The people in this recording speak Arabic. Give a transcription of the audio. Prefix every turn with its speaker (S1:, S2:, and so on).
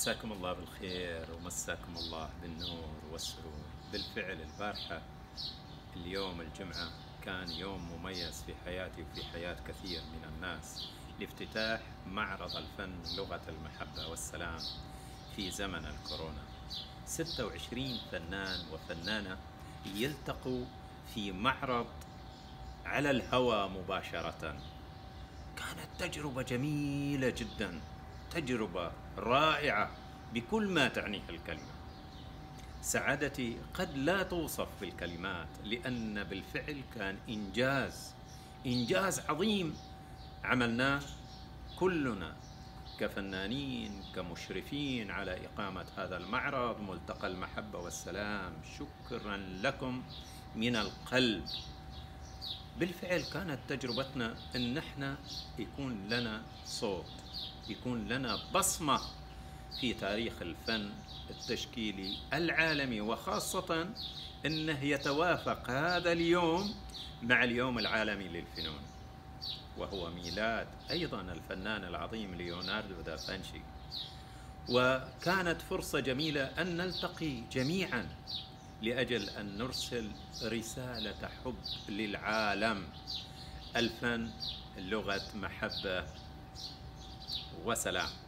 S1: مساكم الله بالخير ومساكم الله بالنور والسرور. بالفعل البارحة اليوم الجمعة كان يوم مميز في حياتي وفي حياة كثير من الناس لافتتاح معرض الفن لغة المحبة والسلام في زمن الكورونا. 26 فنان وفنانة يلتقوا في معرض على الهواء مباشرة. كانت تجربة جميلة جدا، تجربة رائعة بكل ما تعنيه الكلمة. سعادتي قد لا توصف بالكلمات، لأن بالفعل كان إنجاز عظيم عملناه كلنا كفنانين كمشرفين على إقامة هذا المعرض ملتقى المحبة والسلام. شكرا لكم من القلب. بالفعل كانت تجربتنا ان احنا يكون لنا صوت، يكون لنا بصمة في تاريخ الفن التشكيلي العالمي، وخاصة انه يتوافق هذا اليوم مع اليوم العالمي للفنون، وهو ميلاد ايضا الفنان العظيم ليوناردو دافنشي. وكانت فرصة جميلة ان نلتقي جميعا لأجل أن نرسل رسالة حب للعالم. الفن لغة محبة وسلام.